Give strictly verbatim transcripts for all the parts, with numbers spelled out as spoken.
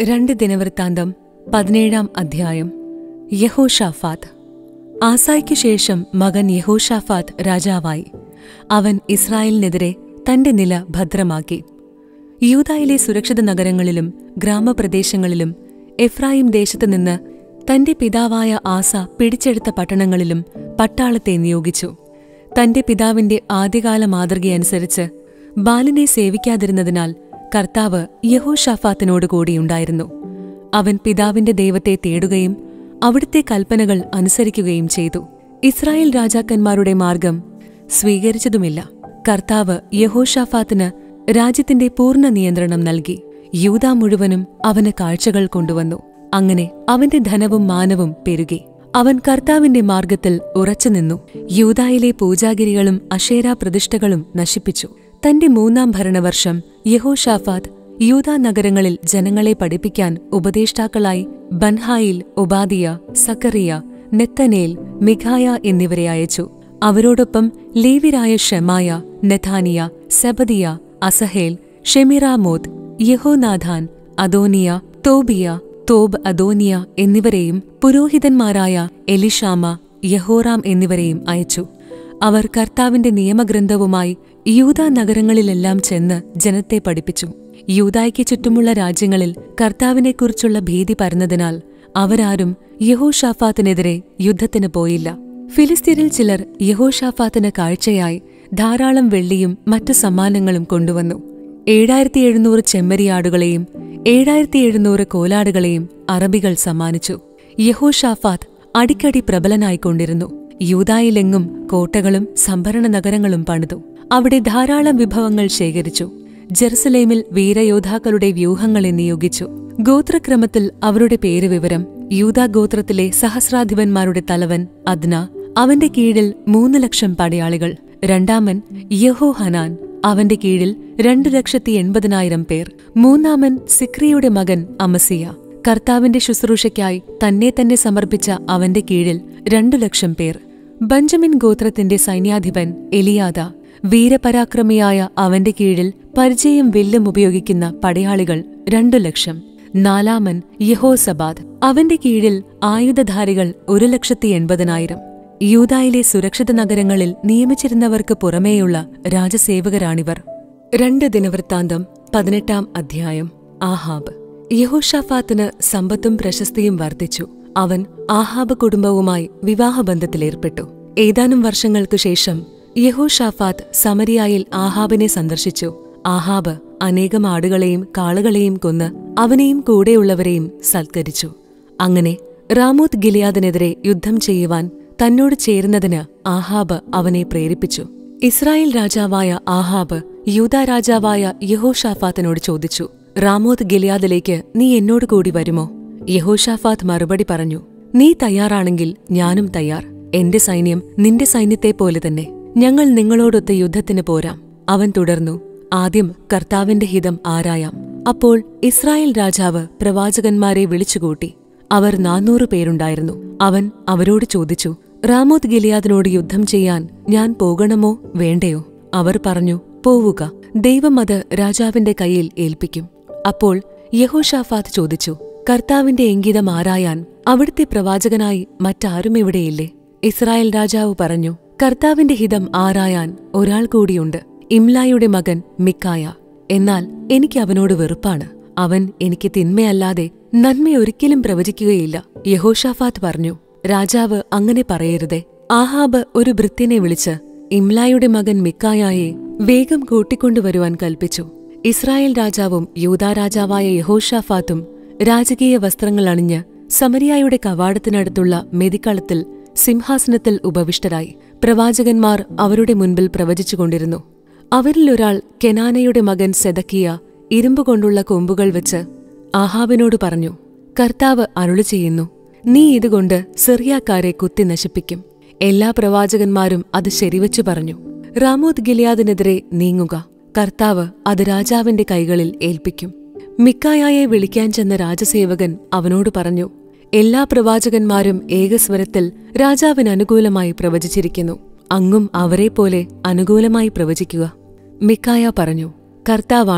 രണ്ട് ദിനവൃത്താന്തം പതിനേഴാം അധ്യായം. യഹോഷാഫാത്ത്. ആസായ്ക്കു ശേഷം മകൻ യഹോഷാഫാത്ത് രാജാവായി. അവൻ ഇസ്രായേലിനെതിരെ തന്റെ നില ഭദ്രമാക്കി. യൂദായിലെ സുരക്ഷിത നഗരങ്ങളിലും ഗ്രാമപ്രദേശങ്ങളിലും എഫ്രായിം ദേശത്തുനിന്ന് തന്റെ പിതാവായ ആസ പിടിച്ചെടുത്ത പട്ടണങ്ങളിലും പട്ടാളത്തെ നിയോഗിച്ചു. തന്റെ പിതാവിന്റെ ആദ്യകാല മാതൃകയനുസരിച്ച് ബാലിനെ സേവിക്കാതിരുന്നതിനാൽ കർത്താവ് യഹോഷാഫാത്തിനോട് കൂടിയുണ്ടായിരുന്നു. അവൻ പിതാവിന്റെ ദൈവത്തെ തേടുകയും അവിടുത്തെ കൽപ്പനകൾ അനുസരിക്കുകയും ചെയ്തു. ഇസ്രായേൽ രാജാക്കന്മാരുടെ മാർഗം സ്വീകരിച്ചതുമില്ല. കർത്താവ് യഹോഷാഫാത്തിന് രാജ്യത്തിന്റെ പൂർണ്ണ നിയന്ത്രണം നൽകി. യൂദാ മുഴുവനും അവന് കാഴ്ചകൾ കൊണ്ടുവന്നു. അങ്ങനെ അവന്റെ ധനവും മാനവും പെരുകി. അവൻ കർത്താവിന്റെ മാർഗത്തിൽ ഉറച്ചുനിന്നു. യൂദായിലെ പൂജാഗിരികളും അശേരാ പ്രതിഷ്ഠകളും നശിപ്പിച്ചു. തന്റെ മൂന്നാം ഭരണവർഷം യഹോഷാഫാത്ത് യൂദാ നഗരങ്ങളിൽ ജനങ്ങളെ പഠിപ്പിക്കാൻ ഉപദേഷ്ടാക്കളായി ബൻഹായിൽ, ഒബാദിയ, സക്കറിയ, നെത്തനേൽ, മിഖായ എന്നിവരെ അയച്ചു. അവരോടൊപ്പം ലേവ്യരായ ഷെമായ, നെഥാനിയ, സെബദിയ, അസഹേൽ, ഷെമിറാമോത്ത്, യഹോനാഥാൻ, അദോനിയ, തോബിയ, തോബ് അദോനിയ എന്നിവരെയും പുരോഹിതന്മാരായ എലിഷാമ, യഹോറാം എന്നിവരെയും അയച്ചു. അവർ കർത്താവിന്റെ നിയമഗ്രന്ഥവുമായി യൂദാ നഗരങ്ങളിലെല്ലാം ചെന്ന് ജനത്തെ പഠിപ്പിച്ചു. യൂദായ്ക്ക് ചുറ്റുമുള്ള രാജ്യങ്ങളിൽ കർത്താവിനെക്കുറിച്ചുള്ള ഭീതി പരന്നതിനാൽ അവരാരും യഹോഷാഫാത്തിനെതിരെ യുദ്ധത്തിന് പോയില്ല. ഫിലിസ്തീനിൽ ചിലർ യഹോഷാഫാത്തിന് കാഴ്ചയായി ധാരാളം വെള്ളിയും മറ്റു സമ്മാനങ്ങളും കൊണ്ടുവന്നു. ഏഴായിരത്തി എഴുന്നൂറ് ചെമ്മരിയാടുകളെയും ഏഴായിരത്തി എഴുന്നൂറ് കോലാടുകളെയും അറബികൾ സമ്മാനിച്ചു. യഹോഷാഫാത്ത് അടിക്കടി പ്രബലനായിക്കൊണ്ടിരുന്നു. യൂദായിലെങ്ങും കോട്ടകളും സംഭരണ നഗരങ്ങളും പണിതു. അവിടെ ധാരാളം വിഭവങ്ങൾ ശേഖരിച്ചു. ജെറുസലേമിൽ വീരയോദ്ധാക്കളുടെ വ്യൂഹങ്ങളെ നിയോഗിച്ചു. ഗോത്രക്രമത്തിൽ അവരുടെ പേര് വിവരം: യൂദാ ഗോത്രത്തിലെ സഹസ്രാധിപന്മാരുടെ തലവൻ അദ്ന, അവന്റെ കീഴിൽ മൂന്ന് ലക്ഷം പടയാളികൾ. രണ്ടാമൻ യഹോഹനാൻ, അവന്റെ കീഴിൽ രണ്ടു ലക്ഷത്തി എൺപതിനായിരം പേർ. മൂന്നാമൻ സിക്രിയുടെ മകൻ അമസിയ, കർത്താവിന്റെ ശുശ്രൂഷയ്ക്കായി തന്നെ തന്നെ സമർപ്പിച്ച അവന്റെ കീഴിൽ രണ്ടു ലക്ഷം പേർ. ബഞ്ചമിൻ ഗോത്രത്തിന്റെ സൈന്യാധിപൻ എലിയാദ, വീരപരാക്രമിയായ അവന്റെ കീഴിൽ പരിചയം വില്ലും ഉപയോഗിക്കുന്ന പടയാളികൾ രണ്ടു ലക്ഷം. നാലാമൻ യഹോസബാദ്, അവന്റെ കീഴിൽ ആയുധധാരികൾ ഒരു ലക്ഷത്തി എൺപതിനായിരം. യൂദായിലെ സുരക്ഷിത നഗരങ്ങളിൽ നിയമിച്ചിരുന്നവർക്ക് പുറമേയുള്ള രാജസേവകരാണിവർ. രണ്ട് ദിനവൃത്താന്തം പതിനെട്ടാം അധ്യായം. ആഹാബ്. യഹോഷാഫാത്തിന് സമ്പത്തും പ്രശസ്തിയും വർദ്ധിച്ചു. അവൻ ആഹാബ് കുടുംബവുമായി വിവാഹബന്ധത്തിലേർപ്പെട്ടു. ഏതാനും വർഷങ്ങൾക്കു ശേഷം യഹോഷാഫാത്ത് സമരിയായിൽ ആഹാബിനെ സന്ദർശിച്ചു. ആഹാബ് അനേകം ആടുകളെയും കാളുകളെയും കൊന്ന് അവനെയും കൂടെയുള്ളവരെയും സൽക്കരിച്ചു. അങ്ങനെ റാമോത്ത് ഗിലിയാദിനെതിരെ യുദ്ധം ചെയ്യുവാൻ തന്നോട് ചേരുന്നതിന് ആഹാബ് അവനെ പ്രേരിപ്പിച്ചു. ഇസ്രായേൽ രാജാവായ ആഹാബ് യൂദാ രാജാവായ യഹോഷാഫാത്തിനോട് ചോദിച്ചു, റാമോത്ത് ഗിലിയാദിലേക്ക് നീ എന്നോട് കൂടി വരുമോ? യഹോഷാഫാത്ത് മറുപടി പറഞ്ഞു, നീ തയ്യാറാണെങ്കിൽ ഞാനും തയ്യാർ. എന്റെ സൈന്യം നിന്റെ സൈന്യത്തെപ്പോലെ തന്നെ. ഞങ്ങൾ നിങ്ങളോടൊത്ത് യുദ്ധത്തിന് പോരാം. അവൻ തുടർന്നു, ആദ്യം കർത്താവിന്റെ ഹിതം ആരായാം. അപ്പോൾ ഇസ്രായേൽ രാജാവ് പ്രവാചകന്മാരെ വിളിച്ചുകൂട്ടി. അവർ നാന്നൂറ് പേരുണ്ടായിരുന്നു. അവൻ അവരോട് ചോദിച്ചു, റാമോത്ത് ഗിലിയാദിനോട് യുദ്ധം ചെയ്യാൻ ഞാൻ പോകണമോ വേണ്ടയോ? അവർ പറഞ്ഞു, പോവുക, ദൈവം അത് രാജാവിന്റെ കയ്യിൽ ഏൽപ്പിക്കും. അപ്പോൾ യഹോഷാഫാത്ത് ചോദിച്ചു, കർത്താവിന്റെ ഇംഗിതം ആരായാൻ അവിടുത്തെ പ്രവാചകനായി മറ്റാരും ഇവിടെയില്ലേ? ഇസ്രായേൽ രാജാവ് പറഞ്ഞു, കർത്താവിന്റെ ഹിതം ആരായാൻ ഒരാൾ കൂടിയുണ്ട്, ഇംലായുടെ മകൻ മിക്കായ. എന്നാൽ എനിക്ക് അവനോട് വെറുപ്പാണ്. അവൻ എനിക്ക് തിന്മയല്ലാതെ നന്മയൊരിക്കലും പ്രവചിക്കുകയില്ല. യഹോഷാഫാത്ത് പറഞ്ഞു, രാജാവ് അങ്ങനെ പറയരുതേ. ആഹാബ് ഒരു ഭൃത്യനെ വിളിച്ച് ഇംലായുടെ മകൻ മിക്കായയെ വേഗം കൂട്ടിക്കൊണ്ടുവരുവാൻ കൽപ്പിച്ചു. ഇസ്രായേൽ രാജാവും യൂദാ രാജാവായ യഹോഷാഫാത്തും രാജകീയ വസ്ത്രങ്ങൾ അണിഞ്ഞ് സമരിയായുടെ കവാടത്തിനടുത്തുള്ള മെതിക്കളത്തിൽ സിംഹാസനത്തിൽ ഉപവിഷ്ടരായി. പ്രവാചകന്മാർ അവരുടെ മുൻപിൽ പ്രവചിച്ചുകൊണ്ടിരുന്നു. അവരിലൊരാൾ കെനാനയുടെ മകൻ സെദക്കിയ ഇരുമ്പുകൊണ്ടുള്ള കൊമ്പുകൾ വെച്ച് ആഹാബിനോട് പറഞ്ഞു, കർത്താവ് അരുളി ചെയ്യുന്നു, നീ ഇതുകൊണ്ട് സിറിയാക്കാരെ കുത്തി നശിപ്പിക്കും. എല്ലാ പ്രവാചകന്മാരും അത് ശരിവച്ചു പറഞ്ഞു. റാമോത്ത് ഗിലിയാദിനെതിരെ നീങ്ങുക, കർത്താവ് അത് രാജാവിന്റെ കൈകളിൽ ഏൽപ്പിക്കും. മിക്കായയെ വിളിക്കാൻ ചെന്ന രാജസേവകൻ അവനോട് പറഞ്ഞു, എല്ലാ പ്രവാചകന്മാരും ഏകസ്വരത്തിൽ രാജാവിന് അനുകൂലമായി പ്രവചിച്ചിരിക്കുന്നു. അങ്ങും അവരെപ്പോലെ അനുകൂലമായി പ്രവചിക്കുക. മിക്കായ പറഞ്ഞു, കർത്താവാണേ,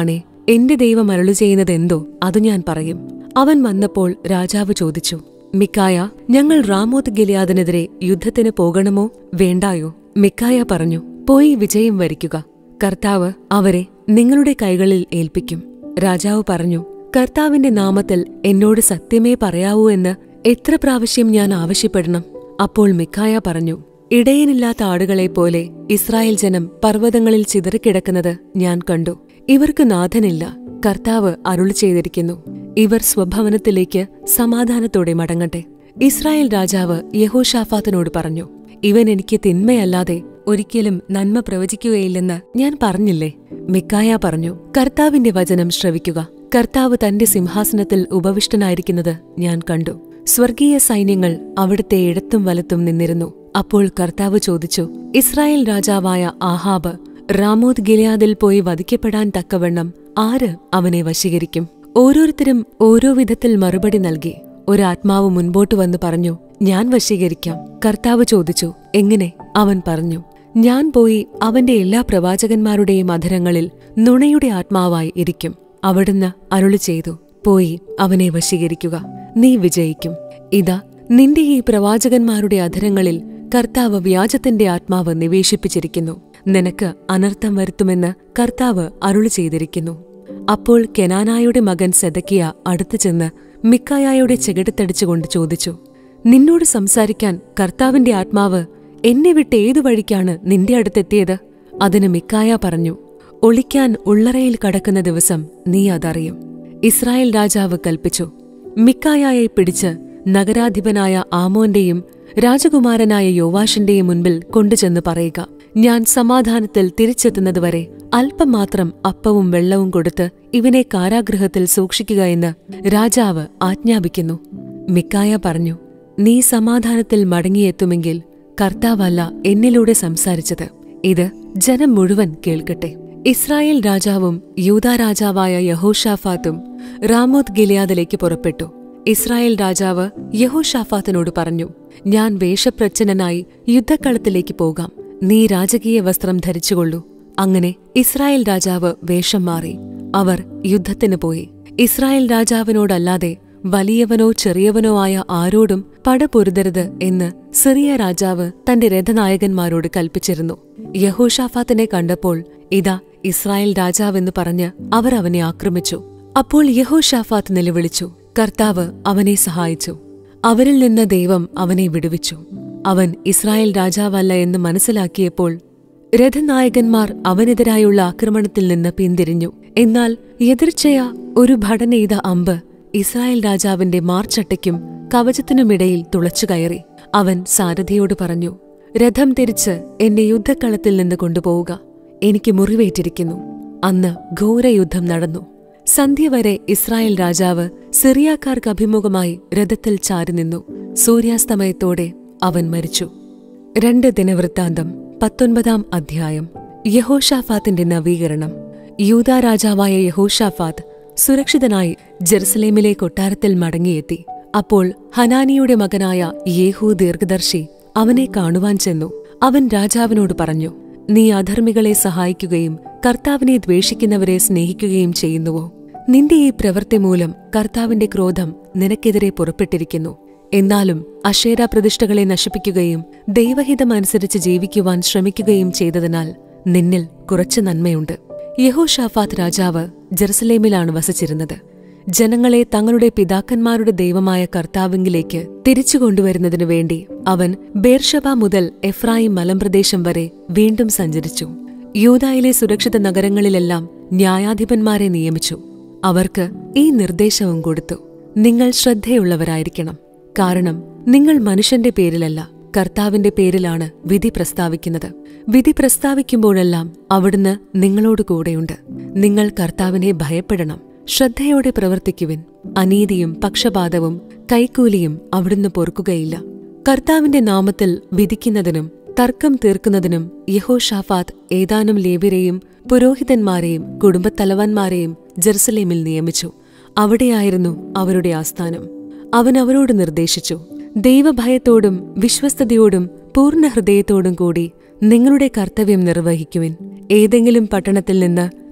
എന്റെ ദൈവം അരുളി ചെയ്യുന്നതെന്തോ അതു ഞാൻ പറയും. അവൻ വന്നപ്പോൾ രാജാവ് ചോദിച്ചു, മിക്കായ, ഞങ്ങൾ റാമോത്ത് ഗിലെയാദിനെതിരെ യുദ്ധത്തിന് പോകണമോ വേണ്ടായോ? മിക്കായ പറഞ്ഞു, പോയി വിജയം വരിക്കുക. കർത്താവ് അവരെ നിങ്ങളുടെ കൈകളിൽ ഏൽപ്പിക്കും. രാജാവ് പറഞ്ഞു, കർത്താവിന്റെ നാമത്തിൽ എന്നോട് സത്യമേ പറയാവൂ എന്ന് എത്ര പ്രാവശ്യം ഞാൻ ആവശ്യപ്പെടണം? അപ്പോൾ മിക്കായ പറഞ്ഞു, ഇടയനില്ലാത്ത ആടുകളെപ്പോലെ ഇസ്രായേൽ ജനം പർവ്വതങ്ങളിൽ ചിതറിക്കിടക്കുന്നത് ഞാൻ കണ്ടു. ഇവർക്ക് നാഥനില്ല. കർത്താവ് അരുളി ചെയ്തിരിക്കുന്നു, ഇവർ സ്വഭവനത്തിലേക്ക് സമാധാനത്തോടെ മടങ്ങട്ടെ. ഇസ്രായേൽ രാജാവ് യെഹോശാഫാത്തിനോട് പറഞ്ഞു, ഇവൻ എനിക്ക് തിന്മയല്ലാതെ ഒരിക്കലും നന്മ പ്രവചിക്കുകയില്ലെന്ന് ഞാൻ പറഞ്ഞില്ലേ? മിക്കായ പറഞ്ഞു, കർത്താവിന്റെ വചനം ശ്രവിക്കുക. കർത്താവ് തന്റെ സിംഹാസനത്തിൽ ഉപവിഷ്ടനായിരിക്കുന്നത് ഞാൻ കണ്ടു. സ്വർഗീയ സൈന്യങ്ങൾ അവിടുത്തെ ഇടത്തും വലത്തും നിന്നിരുന്നു. അപ്പോൾ കർത്താവ് ചോദിച്ചു, ഇസ്രായേൽ രാജാവായ ആഹാബ് റാമോത്ത് ഗിലെയാദിൽ പോയി വധിക്കപ്പെടാൻ തക്കവണ്ണം ആര് അവനെ വശീകരിക്കും? ഓരോരുത്തരും ഓരോ വിധത്തിൽ മറുപടി നൽകി. ഒരാത്മാവ് മുൻപോട്ട് വന്ന് പറഞ്ഞു, ഞാൻ വശീകരിക്കാം. കർത്താവ് ചോദിച്ചു, എങ്ങനെ? അവൻ പറഞ്ഞു, ഞാൻ പോയി അവന്റെ എല്ലാ പ്രവാചകന്മാരുടെയും അധരങ്ങളിൽ നുണയുടെ ആത്മാവായി ഇരിക്കും. അവിടുന്ന് അരുളി ചെയ്തു, പോയി അവനെ വശീകരിക്കുക, നീ വിജയിക്കും. ഇതാ, നിന്റെ ഈ പ്രവാചകന്മാരുടെ അധരങ്ങളിൽ കർത്താവ് വ്യാജത്തിന്റെ ആത്മാവ് നിവേശിപ്പിച്ചിരിക്കുന്നു. നിനക്ക് അനർത്ഥം വരുത്തുമെന്ന് കർത്താവ് അരുളി ചെയ്തിരിക്കുന്നു. അപ്പോൾ കെനാനായുടെ മകൻ സെദക്കിയ അടുത്തു ചെന്ന് മിക്കായായുടെ ചെകിടത്തടിച്ചുകൊണ്ട് ചോദിച്ചു, നിന്നോട് സംസാരിക്കാൻ കർത്താവിന്റെ ആത്മാവ് എന്നെ വിട്ട് ഏതു വഴിക്കാണ് നിന്റെ അടുത്തെത്തിയത്? അതിന് മിക്കായ പറഞ്ഞു, ഒളിക്കാൻ ഉള്ളറയിൽ കടക്കുന്ന ദിവസം നീ അതറിയും. ഇസ്രായേൽ രാജാവ് കൽപ്പിച്ചു, മിക്കായായെ പിടിച്ച് നഗരാധിപനായ ആമോന്റെയും രാജകുമാരനായ യോവാഷിന്റെയും മുൻപിൽ കൊണ്ടുചെന്ന് പറയുക, ഞാൻ സമാധാനത്തിൽ തിരിച്ചെത്തുന്നതുവരെ അല്പം മാത്രം അപ്പവും വെള്ളവും കൊടുത്ത് ഇവനെ കാരാഗൃഹത്തിൽ സൂക്ഷിക്കുക എന്ന് രാജാവ് ആജ്ഞാപിക്കുന്നു. മിക്കായ പറഞ്ഞു, നീ സമാധാനത്തിൽ മടങ്ങിയെത്തുമെങ്കിൽ കർത്താവല്ല എന്നിലൂടെ സംസാരിച്ചത്. ഇത് ജനം മുഴുവൻ കേൾക്കട്ടെ. ഇസ്രായേൽ രാജാവും യൂദാ രാജാവായ യഹോശാഫാത്തും റാമോത്ത് ഗിലെയാദിലേക്ക് പുറപ്പെട്ടു. ഇസ്രായേൽ രാജാവ് യഹോശാഫാത്തിനോട് പറഞ്ഞു, ഞാൻ വേഷപ്രച്ഛന്നനായി യുദ്ധക്കളത്തിലേക്ക് പോകാം. നീ രാജകീയ വസ്ത്രം ധരിച്ചുകൊള്ളൂ. അങ്ങനെ ഇസ്രായേൽ രാജാവ് വേഷം മാറി അവർ യുദ്ധത്തിന് പോയി. ഇസ്രായേൽ രാജാവിനോടല്ലാതെ വലിയവനോ ചെറിയവനോ ആയ ആരോടും പടപൊരുതരുത് എന്ന് സിറിയ രാജാവ് തന്റെ രഥനായകന്മാരോട് കൽപ്പിച്ചിരുന്നു. യഹോശാഫാത്തിനെ കണ്ടപ്പോൾ, ഇതാ ഇസ്രായേൽ രാജാവെന്ന് പറഞ്ഞ് അവർ അവനെ ആക്രമിച്ചു. അപ്പോൾ യഹോശാഫാത്ത് നിലവിളിച്ചു. കർത്താവ് അവനെ സഹായിച്ചു. അവരിൽ നിന്ന് ദൈവം അവനെ വിടുവിച്ചു. അവൻ ഇസ്രായേൽ രാജാവല്ല എന്ന് മനസ്സിലാക്കിയപ്പോൾ രഥനായകന്മാർ അവനെതിരായുള്ള ആക്രമണത്തിൽ നിന്ന് പിന്തിരിഞ്ഞു. എന്നാൽ എതിർച്ചയ ഒരു ഭടനെയ്ത അമ്പ് ഇസ്രായേൽ രാജാവിന്റെ മാർച്ചട്ടയ്ക്കും കവചത്തിനുമിടയിൽ തുളച്ചുകയറി. അവൻ സാരഥിയോട് പറഞ്ഞു, രഥം തിരിച്ച് എന്നെ യുദ്ധക്കളത്തിൽ നിന്ന് കൊണ്ടുപോവുക, എനിക്ക് മുറിവേറ്റിരിക്കുന്നു. അന്ന് ഘോരയുദ്ധം നടന്നു. സന്ധ്യ വരെ ഇസ്രായേൽ രാജാവ് സിറിയാക്കാർക്ക് അഭിമുഖമായി രഥത്തിൽ ചാരി നിന്നു. സൂര്യാസ്തമയത്തോടെ അവൻ മരിച്ചു. രണ്ട് ദിനവൃത്താന്തം പത്തൊൻപതാം അധ്യായം. യഹോശാഫാത്തിന്റെ നവീകരണം. യൂദാ രാജാവായ യഹോശാഫാത്ത് സുരക്ഷിതനായി ജെറുസലേമിലെ കൊട്ടാരത്തിൽ മടങ്ങിയെത്തി. അപ്പോൾ ഹനാനിയുടെ മകനായ യേഹൂ ദീർഘദർശി അവനെ കാണുവാൻ ചെന്നു. അവൻ രാജാവിനോട് പറഞ്ഞു, നീ അധർമ്മികളെ സഹായിക്കുകയും കർത്താവിനെ ദ്വേഷിക്കുന്നവരെ സ്നേഹിക്കുകയും ചെയ്യുന്നുവോ? നിന്റെ ഈ പ്രവൃത്തി മൂലം കർത്താവിന്റെ ക്രോധം നിനക്കെതിരെ പുറപ്പെട്ടിരിക്കുന്നു. എന്നാലും അശേര പ്രതിഷ്ഠകളെ നശിപ്പിക്കുകയും ദൈവഹിതമനുസരിച്ച് ജീവിക്കുവാൻ ശ്രമിക്കുകയും ചെയ്തതിനാൽ നിന്നിൽ കുറച്ച് നന്മയുണ്ട്. യെഹോശാഫാത്ത് രാജാവ് ജെറുസലേമിലാണ് വസിച്ചിരുന്നത്. ജനങ്ങളെ തങ്ങളുടെ പിതാക്കന്മാരുടെ ദൈവമായ കർത്താവിങ്കിലേക്ക് തിരിച്ചുകൊണ്ടുവരുന്നതിനു വേണ്ടി അവൻ ബേർഷബ മുതൽ എഫ്രായിം മലമ്പ്രദേശം വരെ വീണ്ടും സഞ്ചരിച്ചു. യൂദായിലെ സുരക്ഷിത നഗരങ്ങളിലെല്ലാം ന്യായാധിപന്മാരെ നിയമിച്ചു. അവർക്ക് ഈ നിർദ്ദേശവും കൊടുത്തു, നിങ്ങൾ ശ്രദ്ധയുള്ളവരായിരിക്കണം. കാരണം നിങ്ങൾ മനുഷ്യന്റെ പേരിലല്ല, കർത്താവിന്റെ പേരിലാണ് വിധി പ്രസ്താവിക്കുന്നത്. വിധി പ്രസ്താവിക്കുമ്പോഴെല്ലാം അവിടുന്ന് നിങ്ങളോട് കൂടെയുണ്ട്. നിങ്ങൾ കർത്താവിനെ ഭയപ്പെടണം. ശ്രദ്ധയോടെ പ്രവർത്തിക്കുവിൻ. അനീതിയും പക്ഷപാതവും കൈക്കൂലിയും അവിടുന്ന് പൊറുക്കുകയില്ല. കർത്താവിന്റെ നാമത്തിൽ വിധിക്കുന്നതിനും തർക്കം തീർക്കുന്നതിനും യഹോശാഫാത്ത് ഏതാനും ലേവ്യരെയും പുരോഹിതന്മാരെയും കുടുംബത്തലവന്മാരെയും ജെറുസലേമിൽ നിയമിച്ചു. അവിടെയായിരുന്നു അവരുടെ ആസ്ഥാനം. അവൻ അവരോട് നിർദ്ദേശിച്ചു, ദൈവഭയത്തോടും വിശ്വസ്തയോടും പൂർണ്ണ ഹൃദയത്തോടും കൂടി നിങ്ങളുടെ കർത്തവ്യം നിർവഹിക്കുവിൻ. ഏതെങ്കിലും പട്ടണത്തിൽ നിന്ന്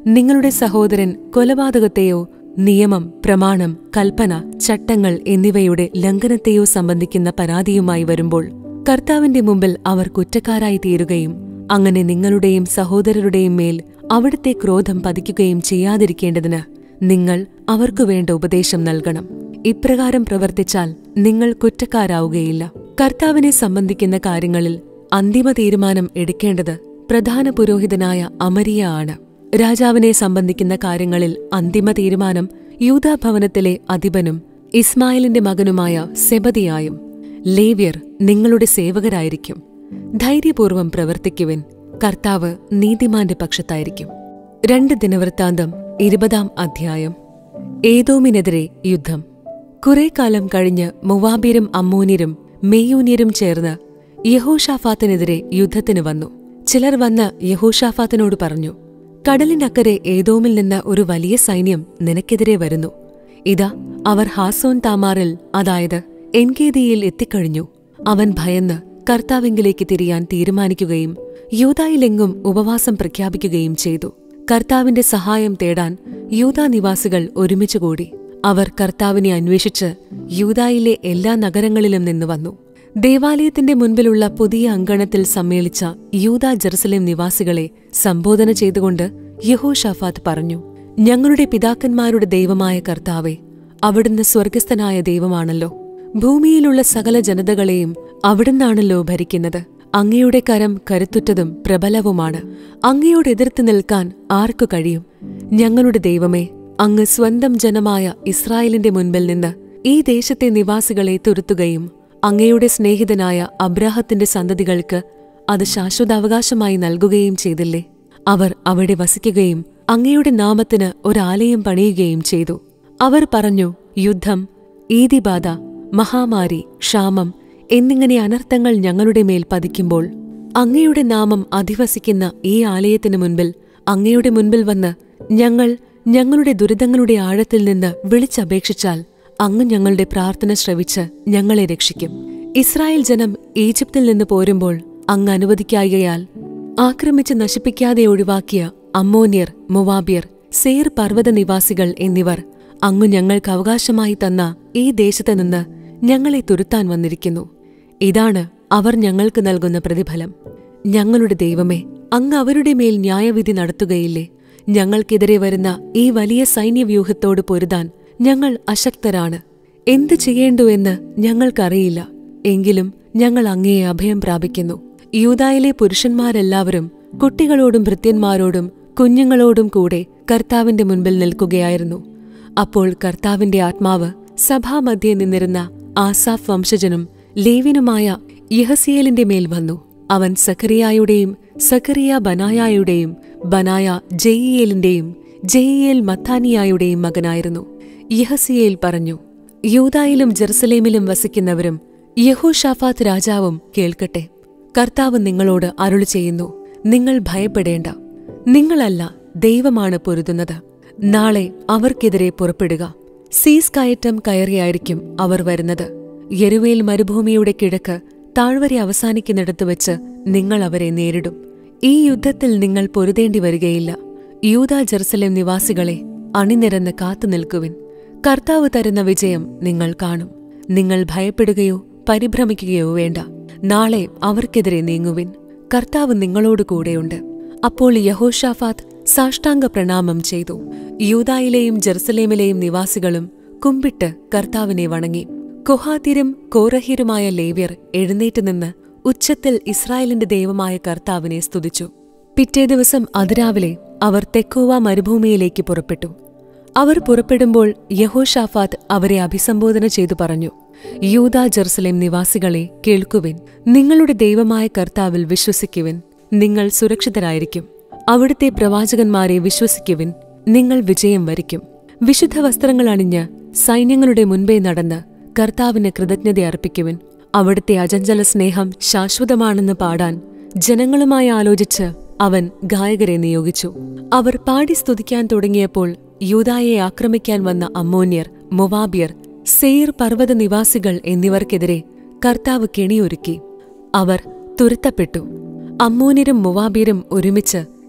നിങ്ങളുടെ സഹോദരൻ കൊലപാതകത്തെയോ നിയമം, പ്രമാണം, കൽപ്പന, ചട്ടങ്ങൾ എന്നിവയുടെ ലംഘനത്തെയോ സംബന്ധിക്കുന്ന പരാതിയുമായി വരുമ്പോൾ കർത്താവിന്റെ മുമ്പിൽ അവർ കുറ്റക്കാരായി തീരുകയും അങ്ങനെ നിങ്ങളുടെയും സഹോദരരുടെയും മേൽ അവിടുത്തെ ക്രോധം പതിക്കുകയും ചെയ്യാതിരിക്കേണ്ടതിന് നിങ്ങൾ അവർക്കു വേണ്ട ഉപദേശം നൽകണം. ഇപ്രകാരം പ്രവർത്തിച്ചാൽ നിങ്ങൾ കുറ്റക്കാരാവുകയില്ല. കർത്താവിനെ സംബന്ധിക്കുന്ന കാര്യങ്ങളിൽ അന്തിമ തീരുമാനം എടുക്കേണ്ടത് പ്രധാന പുരോഹിതനായ അമരിയ ആണ്. രാജാവിനെ സംബന്ധിക്കുന്ന കാര്യങ്ങളിൽ അന്തിമ തീരുമാനം യൂദാഭവനത്തിലെ അധിപനും ഇസ്മായിലിന്റെ മകനുമായ സെബദിയായും. ലേവ്യർ നിങ്ങളുടെ സേവകരായിരിക്കും. ധൈര്യപൂർവം പ്രവർത്തിക്കുവിൻ. കർത്താവ് നീതിമാന്റെ പക്ഷത്തായിരിക്കും. രണ്ട് ദിനവൃത്താന്തം ഇരുപതാം അധ്യായം. ഏദോമിനെതിരെ യുദ്ധം. കുറെ കാലം കഴിഞ്ഞ് മോവാബ്യരും അമ്മോന്യരും മെയൂന്യരും ചേർന്ന് യഹോഷാഫാത്തിനെതിരെ യുദ്ധത്തിന് വന്നു. ചിലർ വന്ന് യഹോഷാഫാത്തിനോട് പറഞ്ഞു, കടലിനക്കരെ ഏദോമിൽ നിന്ന് ഒരു വലിയ സൈന്യം നിനക്കെതിരെ വരുന്നു. ഇതാ, അവർ ഹാസോൻ താമാറിൽ, അതായത് എൻഗേദിയിൽ എത്തിക്കഴിഞ്ഞു. അവൻ ഭയന്ന് കർത്താവിങ്കിലേക്ക് തിരിയാൻ തീരുമാനിക്കുകയും യൂദായിലെങ്ങും ഉപവാസം പ്രഖ്യാപിക്കുകയും ചെയ്തു. കർത്താവിന്റെ സഹായം തേടാൻ യൂദാ നിവാസികൾ ഒരുമിച്ചുകൂടി. അവർ കർത്താവിനെ അന്വേഷിച്ച് യൂദായിലെ എല്ലാ നഗരങ്ങളിലും നിന്ന് വന്നു. ദേവാലയത്തിന്റെ മുൻപിലുള്ള പുതിയ അങ്കണത്തിൽ സമ്മേളിച്ച യൂദാ ജെറുസലേം നിവാസികളെ സംബോധന ചെയ്തുകൊണ്ട് യഹോഷാഫാത്ത് പറഞ്ഞു, ഞങ്ങളുടെ പിതാക്കന്മാരുടെ ദൈവമായ കർത്താവേ, അവിടുന്ന് സ്വർഗസ്ഥനായ ദൈവമാണല്ലോ. ഭൂമിയിലുള്ള സകല ജനതകളെയും അവിടുന്നാണല്ലോ ഭരിക്കുന്നത്. അങ്ങയുടെ കരം കരുത്തുറ്റതും പ്രബലവുമാണ്. അങ്ങയോട് എതിർത്ത് നിൽക്കാൻ ആർക്കു കഴിയും? ഞങ്ങളുടെ ദൈവമേ, അങ്ങ് സ്വന്തം ജനമായ ഇസ്രായേലിന്റെ മുൻപിൽ നിന്ന് ഈ ദേശത്തെ നിവാസികളെ തുരുത്തുകയും അങ്ങയുടെ സ്നേഹിതനായ അബ്രാഹത്തിന്റെ സന്തതികൾക്ക് അത് ശാശ്വതാവകാശമായി നൽകുകയും ചെയ്തില്ലേ? അവർ അവിടെ വസിക്കുകയും അങ്ങയുടെ നാമത്തിന് ഒരാലയം പണിയുകയും ചെയ്തു. അവർ പറഞ്ഞു, യുദ്ധം, ഈതിബാധ, മഹാമാരി, ക്ഷാമം എന്നിങ്ങനെ അനർത്ഥങ്ങൾ ഞങ്ങളുടെ മേൽ പതിക്കുമ്പോൾ അങ്ങയുടെ നാമം അധിവസിക്കുന്ന ഈ ആലയത്തിനു മുൻപിൽ അങ്ങയുടെ മുൻപിൽ വന്ന് ഞങ്ങൾ ഞങ്ങളുടെ ദുരിതങ്ങളുടെ ആഴത്തിൽ നിന്ന് വിളിച്ചപേക്ഷിച്ചാൽ അങ്ങ് ഞങ്ങളുടെ പ്രാർത്ഥന ശ്രവിച്ച് ഞങ്ങളെ രക്ഷിക്കും. ഇസ്രായേൽ ജനം ഈജിപ്തിൽ നിന്ന് പോരുമ്പോൾ അങ്ങ് അനുവദിക്കായകയാൽ ആക്രമിച്ച് നശിപ്പിക്കാതെ ഒഴിവാക്കിയ അമ്മോന്യർ, മൊവാബ്യർ, സേർ പർവ്വത നിവാസികൾ എന്നിവർ അങ്ങ് ഞങ്ങൾക്ക് അവകാശമായി തന്ന ഈ ദേശത്ത് നിന്ന് ഞങ്ങളെ തുരുത്താൻ വന്നിരിക്കുന്നു. ഇതാണ് അവർ ഞങ്ങൾക്ക് നൽകുന്ന പ്രതിഫലം. ഞങ്ങളുടെ ദൈവമേ, അങ്ങ് അവരുടെ മേൽ ന്യായവിധി നടത്തുകയില്ലേ? ഞങ്ങൾക്കെതിരെ വരുന്ന ഈ വലിയ സൈന്യവ്യൂഹത്തോട് പൊരുതാൻ ഞങ്ങൾ അശക്തരാണ്. എന്തു ചെയ്യേണ്ടുവെന്ന് ഞങ്ങൾക്കറിയില്ല. എങ്കിലും ഞങ്ങൾ അങ്ങയെ അഭയം പ്രാപിക്കുന്നു. യൂദായിലെ പുരുഷന്മാരെല്ലാവരും കുട്ടികളോടും ഭൃത്യന്മാരോടും കുഞ്ഞുങ്ങളോടും കൂടെ കർത്താവിന്റെ മുൻപിൽ നിൽക്കുകയായിരുന്നു. അപ്പോൾ കർത്താവിന്റെ ആത്മാവ് സഭാമധ്യേ നിന്നിരുന്ന ആസാഫ് വംശജനും ലേവ്യനുമായ യഹസിയേലിന്റെ മേൽ വന്നു. അവൻ സഖറിയായുടെയും സഖറിയ ബനായായുടെയും ബനായ ജെയിയേലിന്റെയും ജെയിയേൽ മത്താനിയായുടെയും മകനായിരുന്നു. യഹസിയേൽ പറഞ്ഞു, യൂദായിലും ജെറുസലേമിലും വസിക്കുന്നവരും യഹോഷാഫാത്ത് രാജാവും കേൾക്കട്ടെ. കർത്താവ് നിങ്ങളോട് അരുളി ചെയ്യുന്നു, നിങ്ങൾ ഭയപ്പെടേണ്ട. നിങ്ങളല്ല, ദൈവമാണ് പൊരുതുന്നത്. നാളെ അവർക്കെതിരെ പുറപ്പെടുക. സീസ് കയറ്റം കയറിയായിരിക്കും അവർ വരുന്നത്. യെരുവേൽ മരുഭൂമിയുടെ കിഴക്ക് താഴ്വര അവസാനിക്കുന്നിടത്ത് വെച്ച് നിങ്ങൾ അവരെ നേരിടും. ഈ യുദ്ധത്തിൽ നിങ്ങൾ പൊരുതേണ്ടി വരികയില്ല. യൂദാ ജെറുസലേം നിവാസികളെ, അണിനിരന്ന് കാത്തുനിൽക്കുവിൻ. കർത്താവ് തരുന്ന വിജയം നിങ്ങൾ കാണും. നിങ്ങൾ ഭയപ്പെടുകയോ പരിഭ്രമിക്കുകയോ വേണ്ട. നാളെ അവർക്കെതിരെ നീങ്ങുവിൻ. കർത്താവ് നിങ്ങളോട് കൂടെയുണ്ട്. അപ്പോൾ യഹോഷാഫാത്ത് സാഷ്ടാംഗ പ്രണാമം ചെയ്തു. യൂദായിലെയും ജെറുസലേമിലെയും നിവാസികളും കുമ്പിട്ട് കർത്താവിനെ വണങ്ങി. കൊഹാത്യരും കോറഹ്യരുമായ ലേവ്യർ എഴുന്നേറ്റ് നിന്ന് ഉച്ചത്തിൽ ഇസ്രായേലിന്റെ ദൈവമായ കർത്താവിനെ സ്തുതിച്ചു. പിറ്റേ ദിവസം അതിരാവിലെ അവർ തെക്കോവ മരുഭൂമിയിലേക്ക് പുറപ്പെട്ടു. അവർ പുറപ്പെടുമ്പോൾ യഹോഷാഫാത്ത് അവരെ അഭിസംബോധന ചെയ്തു പറഞ്ഞു, യൂദാ ജെറുസലേം നിവാസികളെ കേൾക്കുവിൻ. നിങ്ങളുടെ ദൈവമായ കർത്താവിൽ വിശ്വസിക്കുവിൻ. നിങ്ങൾ സുരക്ഷിതരായിരിക്കും. അവിടുത്തെ പ്രവാചകന്മാരെ വിശ്വസിക്കുവിൻ. നിങ്ങൾ വിജയം വരിക്കും. വിശുദ്ധ വസ്ത്രങ്ങൾ അണിഞ്ഞ് സൈന്യങ്ങളുടെ മുൻപേ നടന്ന് കർത്താവിന് കൃതജ്ഞത അർപ്പിക്കുവിൻ. അവിടുത്തെ അചഞ്ചല സ്നേഹം ശാശ്വതമാണെന്ന് പാടാൻ ജനങ്ങളുമായി ആലോചിച്ച് അവൻ ഗായകരെ നിയോഗിച്ചു. അവർ പാടി സ്തുതിക്കാൻ തുടങ്ങിയപ്പോൾ യൂദായെ ആക്രമിക്കാൻ വന്ന അമ്മോന്യർ, മൊവാബ്യർ, സെയിർ പർവ്വത നിവാസികൾ എന്നിവർക്കെതിരെ കർത്താവ് കെണിയൊരുക്കി. അവർ തുരത്തപ്പെട്ടു. അമ്മോന്യരും മൊവാബ്യരും ഒരുമിച്ച്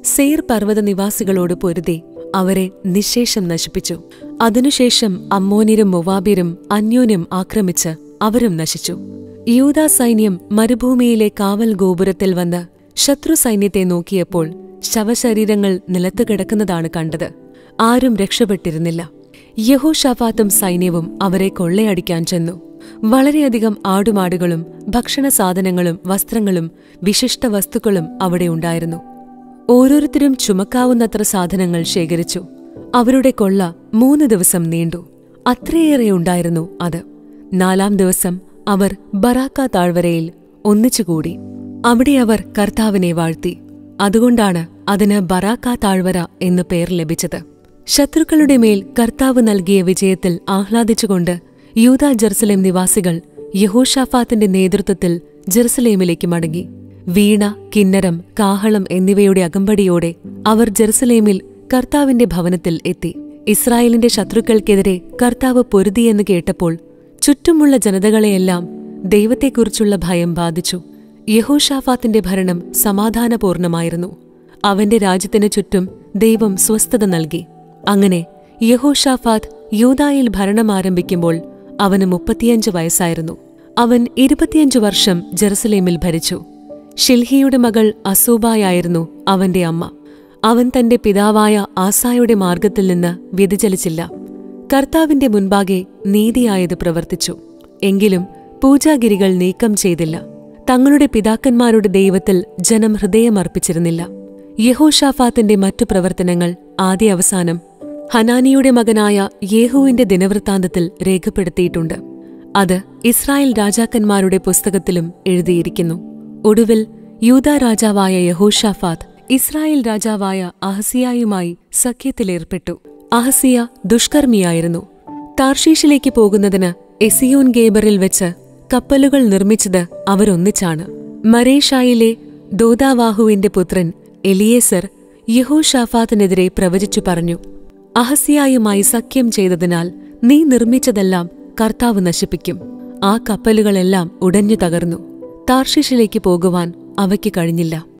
സെയ്ർ പർവ്വത നിവാസികളോട് പൊരുതി അവരെ നിശ്ശേഷം നശിപ്പിച്ചു. അതിനുശേഷം അമ്മോന്യരും മൊവാബ്യരും അന്യോന്യം ആക്രമിച്ച് അവരും നശിച്ചു. യൂദാ സൈന്യം മരുഭൂമിയിലെ കാവൽ ഗോപുരത്തിൽ വന്ന് ശത്രു സൈന്യത്തെ നോക്കിയപ്പോൾ ശവശരീരങ്ങൾ നിലത്തു കിടക്കുന്നതാണ് കണ്ടത്. ആരും രക്ഷപ്പെട്ടിരുന്നില്ല. യഹോശാഫാത്തും സൈന്യവും അവരെ കൊള്ളയടിക്കാൻ ചെന്നു. വളരെയധികം ആടുമാടുകളും ഭക്ഷണസാധനങ്ങളും വസ്ത്രങ്ങളും വിശിഷ്ട വസ്തുക്കളും അവിടെ ഉണ്ടായിരുന്നു. ഓരോരുത്തരും ചുമക്കാവുന്നത്ര സാധനങ്ങൾ ശേഖരിച്ചു. അവരുടെ കൊള്ള മൂന്ന് ദിവസം നീണ്ടു. അത്രയേറെ ഉണ്ടായിരുന്നു അത്. നാലാം ദിവസം അവർ ബറാക്ക താഴ്വരയിൽ ഒന്നിച്ചുകൂടി. അവിടെ അവർ കർത്താവിനെ വാഴ്ത്തി. അതുകൊണ്ടാണ് അതിന് ബറാക്ക താഴ്വര എന്നു പേർ ലഭിച്ചത്. ശത്രുക്കളുടെ മേൽ കർത്താവ് നൽകിയ വിജയത്തിൽ ആഹ്ലാദിച്ചുകൊണ്ട് യൂദാ ജെറുസലേം നിവാസികൾ യഹോശാഫാത്തിന്റെ നേതൃത്വത്തിൽ ജെറുസലേമിലേക്ക് മടങ്ങി. വീണ, കിന്നരം, കാഹളം എന്നിവയുടെ അകമ്പടിയോടെ അവർ ജെറുസലേമിൽ കർത്താവിന്റെ ഭവനത്തിൽ എത്തി. ഇസ്രായേലിന്റെ ശത്രുക്കൾക്കെതിരെ കർത്താവ് പൊരുതിയെന്ന് കേട്ടപ്പോൾ ചുറ്റുമുള്ള ജനതകളെയെല്ലാം ദൈവത്തെക്കുറിച്ചുള്ള ഭയം ബാധിച്ചു. യഹോശാഫാത്തിന്റെ ഭരണം സമാധാനപൂർണമായിരുന്നു. അവന്റെ രാജ്യത്തിനു ചുറ്റും ദൈവം സ്വസ്ഥത നൽകി. അങ്ങനെ യഹോശാഫാത്ത് യൂദായിൽ ഭരണം ആരംഭിക്കുമ്പോൾ അവന് മുപ്പത്തിയഞ്ച് വയസ്സായിരുന്നു. അവൻ ഇരുപത്തിയഞ്ചു വർഷം ജെറുസലേമിൽ ഭരിച്ചു. ഷിൽഹിയുടെ മകൾ അസൂബായായിരുന്നു അവന്റെ അമ്മ. അവൻ തന്റെ പിതാവായ ആസായുടെ മാർഗത്തിൽ നിന്ന് വ്യതിചലിച്ചില്ല. കർത്താവിന്റെ മുൻപാകെ നീതിയായത് പ്രവർത്തിച്ചു. എങ്കിലും പൂജാഗിരികൾ നീക്കം ചെയ്തില്ല. തങ്ങളുടെ പിതാക്കന്മാരുടെ ദൈവത്തിൽ ജനം ഹൃദയമർപ്പിച്ചിരുന്നില്ല. യഹോശാഫാത്തിന്റെ മറ്റു പ്രവർത്തനങ്ങൾ ആദ്യ അവസാനം ഹനാനിയുടെ മകനായ യേഹൂവിന്റെ ദിനവൃത്താന്തത്തിൽ രേഖപ്പെടുത്തിയിട്ടുണ്ട്. അത് ഇസ്രായേൽ രാജാക്കന്മാരുടെ പുസ്തകത്തിലും എഴുതിയിരിക്കുന്നു. ഒടുവിൽ യൂദാ രാജാവായ യഹോശാഫാത്ത് ഇസ്രായേൽ രാജാവായ അഹസിയായുമായി സഖ്യത്തിലേർപ്പെട്ടു. അഹസിയ ദുഷ്കർമ്മിയായിരുന്നു. താർഷീഷിലേക്ക് പോകുന്നതിന് എസിയോൻ ഗേബറിൽ വെച്ച് കപ്പലുകൾ നിർമ്മിച്ചത് അവരൊന്നിച്ചാണ്. മരേഷായിലെ ദോദാവാഹുവിന്റെ പുത്രൻ എലിയേസർ യഹോശാഫാത്തിനെതിരെ പ്രവചിച്ചു പറഞ്ഞു, അഹസിയായുമായി സഖ്യം ചെയ്തതിനാൽ നീ നിർമ്മിച്ചതെല്ലാം കർത്താവ് നശിപ്പിക്കും. ആ കപ്പലുകളെല്ലാം ഉടഞ്ഞു തകർന്നു. താർഷീഷിലേക്ക് പോകുവാൻ അവയ്ക്ക് കഴിഞ്ഞില്ല.